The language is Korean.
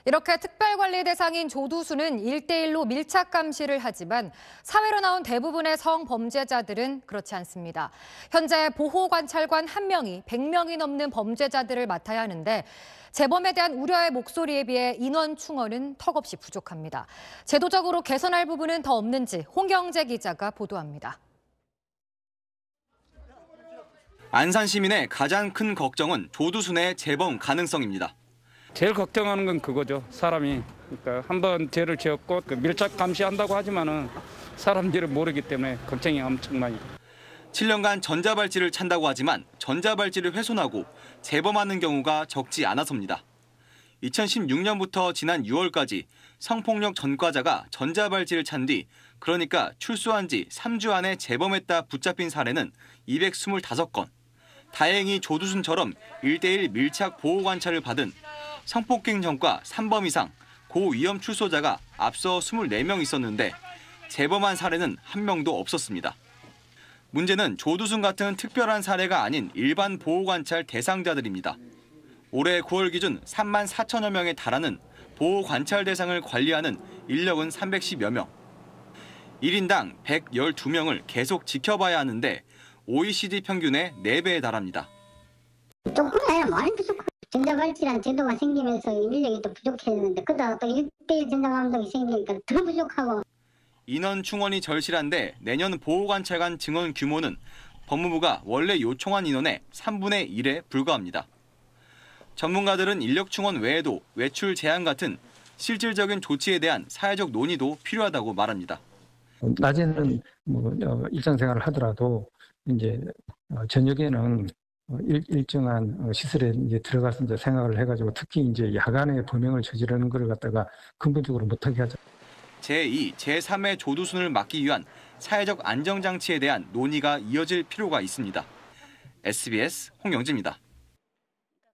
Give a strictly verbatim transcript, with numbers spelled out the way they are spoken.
이렇게 특별관리 대상인 조두순은 일대일로 밀착 감시를 하지만 사회로 나온 대부분의 성범죄자들은 그렇지 않습니다. 현재 보호관찰관 한 명이 백 명이 넘는 범죄자들을 맡아야 하는데 재범에 대한 우려의 목소리에 비해 인원 충원은 턱없이 부족합니다. 제도적으로 개선할 부분은 더 없는지 홍경재 기자가 보도합니다. 안산 시민의 가장 큰 걱정은 조두순의 재범 가능성입니다. 제일 걱정하는 건 그거죠. 사람이 그러니까 한번 죄를 지었고 그 밀착 감시한다고 하지만은 사람들을 모르기 때문에 걱정이 엄청 많이. 칠 년간 전자발찌를 찬다고 하지만 전자발찌를 훼손하고 재범하는 경우가 적지 않아서입니다. 이천십육 년부터 지난 유월까지 성폭력 전과자가 전자발찌를 찬 뒤 그러니까 출소한 지 삼 주 안에 재범했다 붙잡힌 사례는 이백이십오 건. 다행히 조두순처럼 일대일 밀착 보호관찰을 받은 성폭행 전과 삼 범 이상 고위험 출소자가 앞서 이십사 명 있었는데 재범한 사례는 한 명도 없었습니다. 문제는 조두순 같은 특별한 사례가 아닌 일반 보호관찰 대상자들입니다. 올해 구월 기준 삼만 사천여 명에 달하는 보호관찰 대상을 관리하는 인력은 삼백십여 명. 일 인당 백십이 명을 계속 지켜봐야 하는데 오이시디 평균의 네 배에 달합니다. 조금 아니라 많이 부족하고 전자발찌라는 제도가 생기면서 인력이 또 부족했는데 그러다가 또 일대일 전자감독이 생기니까 더 부족하고. 인원 충원이 절실한데 내년 보호관찰관 증원 규모는 법무부가 원래 요청한 인원의 삼분의 일에 불과합니다. 전문가들은 인력 충원 외에도 외출 제한 같은 실질적인 조치에 대한 사회적 논의도 필요하다고 말합니다. 낮에는 뭐 일상생활을 하더라도 이제 저녁에는 일, 일정한 시설에 이제 들어가서 이제 생활을 해가지고 특히 이제 야간에 범행을 저지르는 걸 갖다가 근본적으로 못하게 하자. 제이, 제삼의 조두순을 막기 위한 사회적 안정장치에 대한 논의가 이어질 필요가 있습니다. 에스비에스 홍영지입니다.